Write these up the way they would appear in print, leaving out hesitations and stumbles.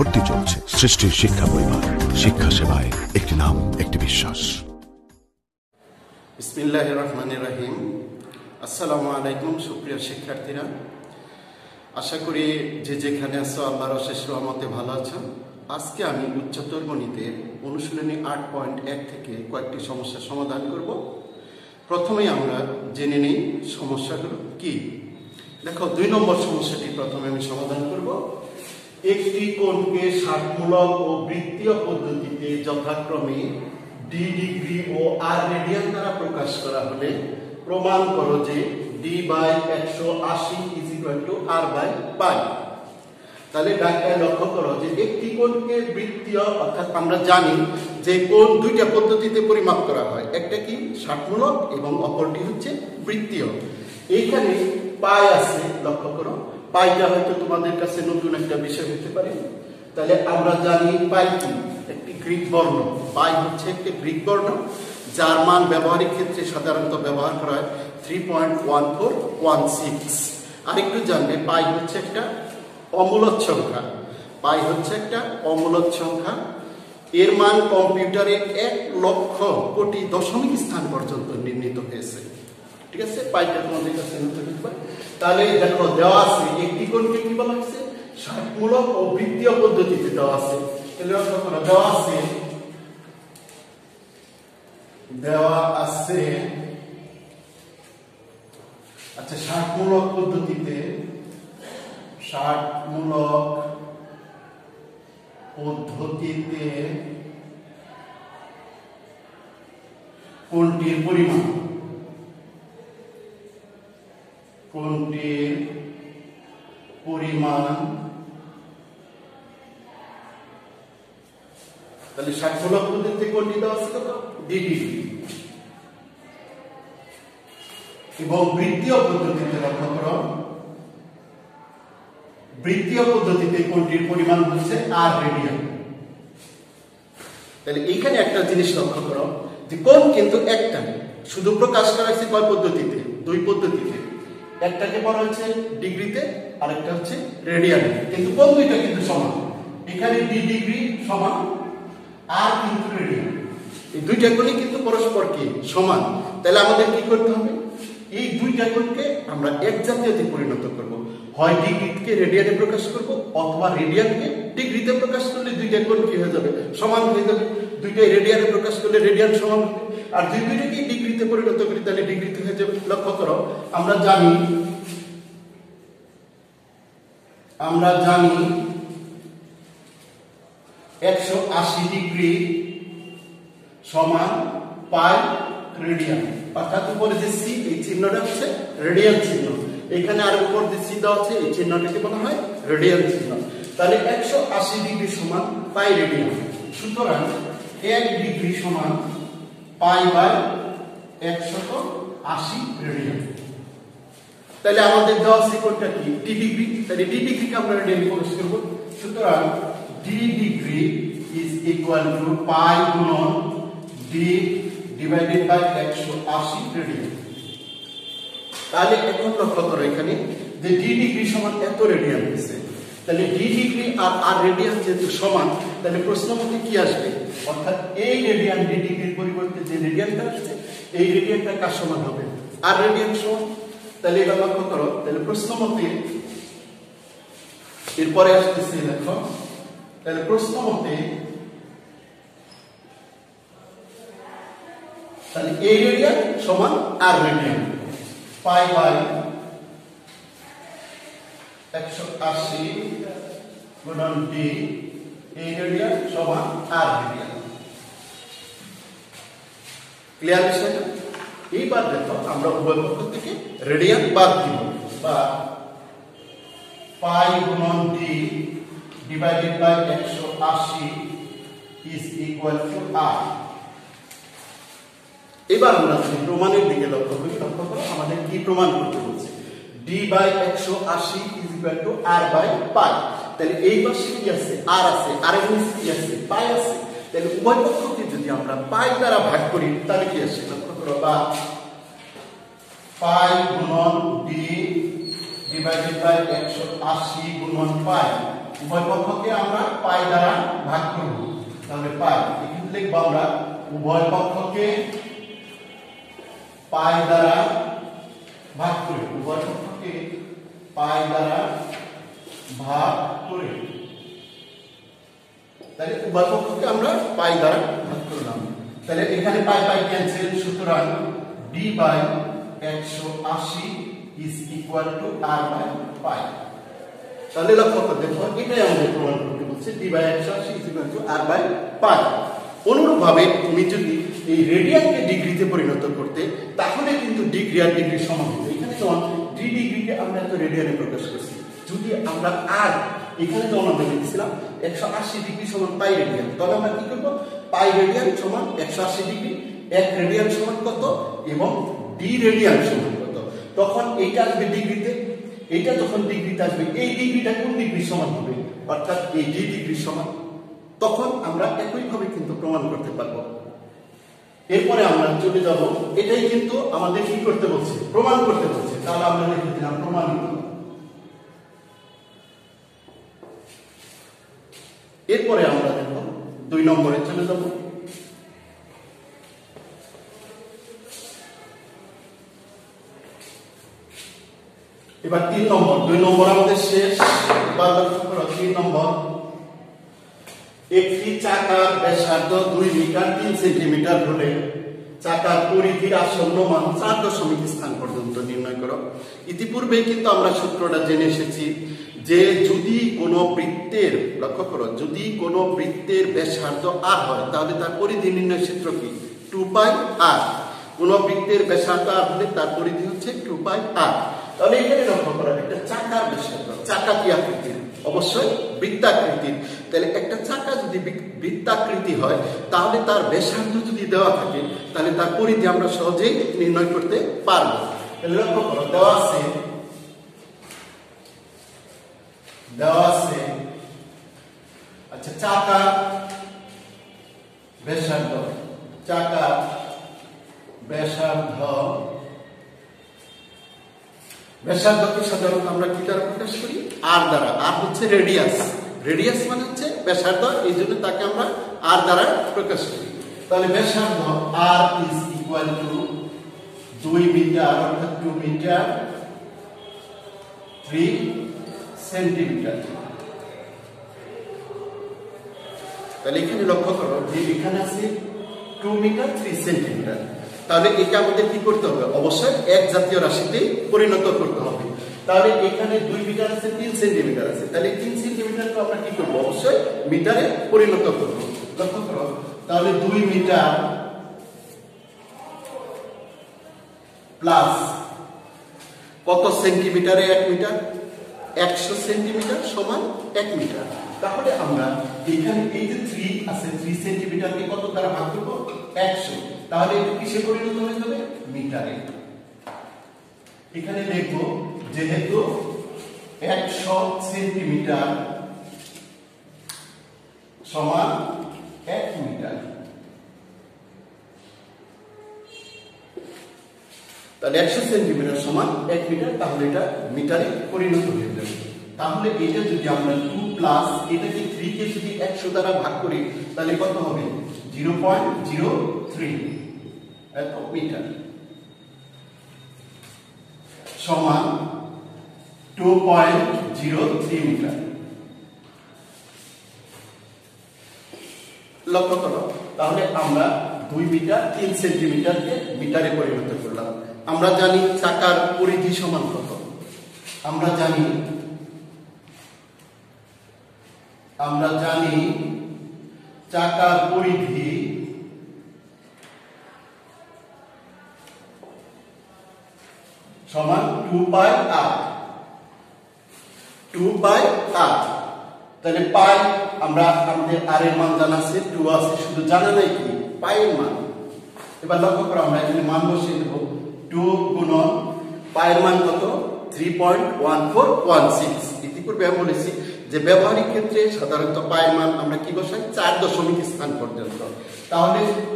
ভর্তি চলছে। সৃষ্টির শিক্ষা পরিবার, শিক্ষা সেবায় একটি নাম, একটি বিশ্বাস। বিসমিল্লাহির রহমানির রহিম। আসসালামু আলাইকুম সুপ্রিয় শিক্ষার্থীরা, আশা করি যে যেখানে আছো আল্লাহর অশেষ রহমতে ভালো আছো। আজকে আমি উচ্চতর গণিতের অনুশীলনী 8.1 থেকে কয়েকটি সমস্যার সমাধান করব। প্রথমেই আমরা জেনে নিই সমস্যাগুলো কি। দেখো, 2 নম্বর সমস্যাটি প্রথমে আমি সমাধান করব। একটি কোণকে ষাটমূলক ও বৃত্তীয় পদ্ধতিতে যথাক্রমে ডি ডিগ্রি ও আর রেডিয়ান দ্বারা প্রকাশ করা হলে প্রমাণ করো যে d/180 r/π। তাহলে ডাক্তার লক্ষ্য করো যে একটি কোণকে বৃত্তীয়, অর্থাৎ আমরা জানি যে কোণ দুইটা পদ্ধতিতে পরিমাপ করা হয়, একটা কি ষাটমূলক এবং অপরটি হচ্ছে বৃত্তীয়। এইখানে পাই আছে, লক্ষ্য করো, পাইটা হয়তো তোমাদের কাছে নতুন একটা বিষয় হতে পারে। তাহলে আমরা জানি পাই কি একটি গ্রিক বর্ণ। পাই হচ্ছে একটি গ্রিক বর্ণ যার মান ব্যবহারিক ক্ষেত্রে সাধারণত ব্যবহার করা হয় 3.1416। আরেকটু জানবে, পাই হচ্ছে একটা অমূলদ সংখ্যা। পাই হচ্ছে একটা অমূলদ সংখ্যা। এর মান কম্পিউটারে 1 লক্ষ কোটি দশমিক স্থান পর্যন্ত নির্ণীত হয়েছে। ঠিক আছে, পাইটা তোমাদের কাছে নতুন হতে পারে। তাহলে দেখো, দেওয়া আছে একটি কোণকে কি বলা হয়েছে, ষাটমূলক ও বৃত্তীয় পদ্ধতিতে দেওয়া আছে। তাহলে দেওয়া আছে আচ্ছা, ষাটমূলক পদ্ধতিতে কোণটির পরিমাণ তাহলে ষাটমূলক পদ্ধতিতে কোণটি দেওয়া আছে কত, ডি ডিগ্রি। এবং বৃত্তীয় পদ্ধতিতে লক্ষ্য করো, বৃত্তীয় পদ্ধতিতে কোণটির পরিমাণ হচ্ছে আর রেডিয়ান। তাহলে এইখানে একটা জিনিস লক্ষ্য করো যে কোণ কিন্তু একটা, শুধু প্রকাশ করা হয়েছে কয় পদ্ধতিতে, 2 পদ্ধতিতে। একটাকে বলা হচ্ছে ডিগ্রিতে, আরেকটা হচ্ছে রেডিয়ানে, কিন্তু কোণ দুইটা কিন্তু সমান। এখানে ডি ডিগ্রি সমান আর কিন্তু রেডিয়ান, এই দুইটা কোণই কিন্তু পরস্পর কি সমান। তাহলে আমাদের কি করতে হবে, এই দুইটা কোণকে আমরা এক জাতীয়তে পরিণত করব। হয় ডিগ্রিকে রেডিয়ানে প্রকাশ করব, অথবা রেডিয়ানকে ডিগ্রিতে প্রকাশ করলে দুইটা কোণ কি হয়ে যাবে, সমান হয়ে যাবে। দুইটাই রেডিয়ানে প্রকাশ করলে রেডিয়ান সমান হবে। আর দুইটাকে ডিগ্রিতে পরিণত করি তাহলে ডিগ্রিতে হয়ে যাবে। লক্ষ্য করো, আমরা জানি 180 ডিগ্রি সমান পাই রেডিয়ান। অর্থাৎ উপরে যে সি, এই চিহ্নটা হচ্ছে রেডিয়ান চিহ্ন। এখানে আর উপর যে সি দেওয়া আছে, এই চিহ্নটাকে বলা হয় রেডিয়ান চিহ্ন। তাহলে 180 ডিগ্রি সমান পাই রেডিয়ান। সুতরাং 1 ডিগ্রি সমান π/180 রেডিয়ান। তাহলে আমাদের দেওয়া আছে কোণটা কি, ডি ডিগ্রি। তাহলে ডি ডিগ্রিকে আমরা রেডিয়ানে প্রকাশ করব। সুতরাং D degree is equal to pi গুণন ডি ডিভাইডেড বাই 180 রেডিয়ান। তাহলে এখন লক্ষ্য করো এখানে যে ডি ডিগ্রি সমান এত রেডিয়ান হয়েছে। তাহলে ডি ডিগ্রি আর আর রেডিয়ান যেহেতু সমান, তাহলে প্রশ্ন মতে কি আসবে, অর্থাৎ এই রেডিয়ান ডি ডিগ্রির পরিবর্তে যে রেডিয়ানটা আসছে, এই রেডিয়ানটা কার সমান হবে, আর রেডিয়ান সমান। তাহলে এটা লক্ষ্য করো, তাহলে প্রশ্ন মতে এরপরে আসতেছে, দেখো, তাহলে প্রশ্ন মতে তাহলে এই রেডিয়ান সমান আর রেডিয়ান, π/180 গুণন ডি, এই রেডিয়ান সমান আর রেডিয়ান। ক্লিয়ার বিষয়টা? এইবার দেখো, আমরা উভয় পক্ষ থেকে রেডিয়ান বাদ দিব, বা পাই গুণন D divided by 180 is equal to R. এবার আমরা প্রমাণের দিকে লক্ষ্য করি। লক্ষ্য করো, আমাদের কি প্রমাণ করতে বলছে, d/180 ইজ ইকুয়াল টু r/পাই। তাহলে এই পাশে কি আছে, আর আছে, আর এর নিচে কি আছে, পাই আছে। তাহলে উভয় পক্ষকে যদি আমরা পাই দ্বারা ভাগ করি তাহলে কি আসে, লক্ষ্য করো, বা পাই গুণন ডি ডিভাইডেড বাই 180 গুণন পাই। উভয় পক্ষকে আমরা পাই দ্বারা ভাগ করব। তাহলে পাই এখানে লিখব আমরা উভয় পক্ষকে পাই দ্বারা ভাগ করে, উভয় পক্ষকে পাই দ্বারা ভাগ করে। তাহলে উভয় পক্ষকে আমরা পাই দ্বারা ভাগ করলাম। তাহলে এখানে পাই পাই ক্যান্সেল, সুতরাং d by 180 is equal to r by pi. তাহলে লক্ষ্য করে দেখো এটাই আমাদের প্রমাণ করতে বলছে d by 180 is equal to r by pi. অনুরূপভাবে তুমি যদি এই রেডিয়ানকে ডিগ্রিতে পরিণত করতে, তাহলে কিন্তু ডিগ্রি আর ডিগ্রি সমান হবে। এখানে যেমন d ডিগ্রিকে আমরা এত রেডিয়ানে প্রকাশ করছি, যদি আমরা r এখানে যেমন আমরা লিখেছিলাম 180 ডিগ্রি সমান পাই রেডিয়ান, তাহলে আমরা কি করব, পাই রেডিয়ান সমান 180 ডিগ্রি, 1 রেডিয়ান সমান কত এবং d রেডিয়ান সমান কত। তখন এইটা আসবে ডিগ্রিতে, এইটা যখন ডিগ্রিতে আসবে, এই ডিগ্রিটা কোন ডিগ্রি সমান হবে, অর্থাৎ এই d ডিগ্রি সমান, তখন আমরা একইভাবে কিন্তু প্রমাণ করতে পারবো। এরপরে আমরা চলে যাব, এটাই কিন্তু আমাদের কি করতে বলছে, প্রমাণ করতে বলছে। তাহলে আমরা লিখে দিলাম প্রমাণিত। এরপরে আমরা দেখো 2 নম্বরে চলে যাব। এবার 3 নম্বর, 2 নম্বর আমাদের শেষ। এবার লক্ষ্য করো 3 নম্বর, একটি চাকার ব্যাসার্ধ 2 মিটার 3 সেন্টিমিটার হলে চাকার পরিধির আসন্ন মান 4 স্থান পর্যন্ত নির্ণয় করো। ইতিপূর্বে কিন্তু আমরা সূত্রটা জেনে এসেছি যে যদি কোনো বৃত্তের, লক্ষ্য করো, যদি কোনো বৃত্তের ব্যাসার্ধ r হয় তাহলে তার পরিধি নির্ণয় সূত্র কি, 2 পাই r। কোনো বৃত্তের ব্যাসার্ধ r হলে তার পরিধি হচ্ছে 2 পাই r। তাহলে এখানে লক্ষ্য করা, একটা চাকার ব্যাসার্ধ, চাকা কি আকৃতির, অবশ্যই বৃত্তাকৃতির। তাহলে একটা চাকা যদি বৃত্তাকৃতি হয়, তাহলে তার ব্যাসার্ধ যদি দেওয়া থাকে, তাহলে তার পরিধি আমরা সহজেই নির্ণয় করতে পারবো। তাহলে লক্ষ্য করো, দেওয়া আছে আচ্ছা চাকা ব্যাসার্ধ, চাকা ব্যাসার্ধকে সাধারণত আমরা কি দ্বারা প্রকাশ করি, r দ্বারা। r হচ্ছে রেডিয়াস, রেডিয়াস মানে হচ্ছে ব্যাসার্ধ, এই জন্য তাকে আমরা r দ্বারা প্রকাশ করি। তাহলে ব্যাসার্ধ r is equal to 2 metre, অর্থাৎ 2 মিটার 3 সেন্টিমিটার। তাহলে এখানে লক্ষ্য করো যে এখানে আছে 2 মিটার 3 সেন্টিমিটার। তাহলে এটা আমাদের কি করতে হবে, অবশ্যই এক জাতীয় রাশিতে পরিণত করতে হবে। তাহলে এখানে 2 মিটার আছে 3 সেন্টিমিটার আছে, তাহলে 3 সেন্টিমিটারকে আমরা কি করব, অবশ্যই মিটারে পরিণত করব। লক্ষ্য করো, তাহলে 2 মিটার প্লাস কত সেন্টিমিটারে 1 মিটার, 100 সেন্টিমিটার সমান 1 মিটার। তাহলে আমরা এখানে এই যে 3 আছে, 3 সেন্টিমিটারকে কত দ্বারা ভাগ করব, 100। তাহলে এটা কিসে পরিণত হয়ে যাবে, মিটারে। এখানে লিখব যেহেতু 100 সেন্টিমিটার সমান 1 মিটার, তাহলে 100 সেন্টিমিটার সমান 1 মিটার, তাহলে এটা মিটারে পরিণত হয়ে যাবে। তাহলে এটা যদি আমরা 2 প্লাস এটাকে 3 কে যদি 100 দ্বারা ভাগ করি, তাহলে কত হবে, 0.03 এত মিটার সমান 2.03 মিটার। লক্ষ্য করো, তাহলে আমরা 2 মিটার 3 সেন্টিমিটারকে মিটারে পরিণত করলাম। আমরা জানি চাকার পরিধি সমান কত, আমরা জানি চাকার পরিধি সমান 2 পাই r, 2 পাই r। তাহলে পাই আমরা আমাদের r এর মান জানা আছে, 2 আছে, শুধু জানা নাই কি পাই এর মান। এবার লক্ষ্য করো, আমরা এখানে মান বসিয়ে দেব, 2 গুণন পাই এর মান কত, 3.1416। ইতিপূর্বে আমি বলেছি যে ব্যবহারিক ক্ষেত্রে সাধারণত পাই এর মান আমরা কি বসাই, 4 স্থান পর্যন্ত। তাহলে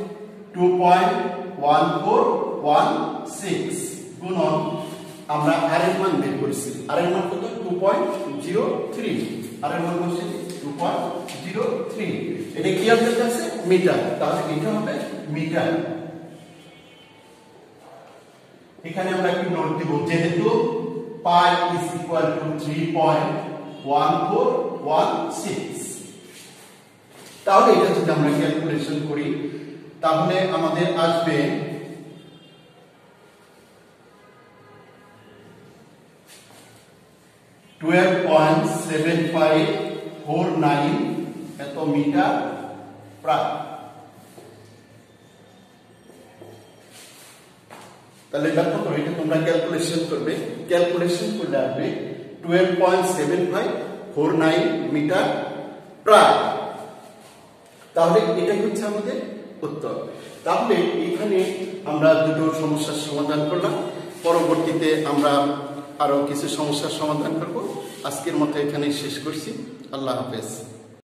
2.1416 গুণন আমরা r এর মান বের করেছি, r এর মান কত, 2.03, r এর মান বসে 6.03। এটা কি আমাদের কাছে মিটার, তাহলে এটা হবে মিটার। এখানে আমরা একটু নোট দিব, যেহেতু পাই ইজ ইকুয়াল টু 3.1416, তাহলে এটা যদি আমরা ক্যালকুলেশন করি তাহলে আমাদের আসবে 12.7549 এত মিটার প্রায়। তাহলে লক্ষ্য করো, এটা তোমরা ক্যালকুলেশন করবে, ক্যালকুলেশন করলে আসবে 12.7549 মিটার প্রায়। তাহলে এটাই হচ্ছে আমাদের উত্তর। তাহলে এখানে আমরা দুটো সমস্যার সমাধান করলাম, পরবর্তীতে আমরা আরো কিছু সমস্যার সমাধান করব। আজকের মতো এখানেই শেষ করছি। আল্লাহ হাফেজ।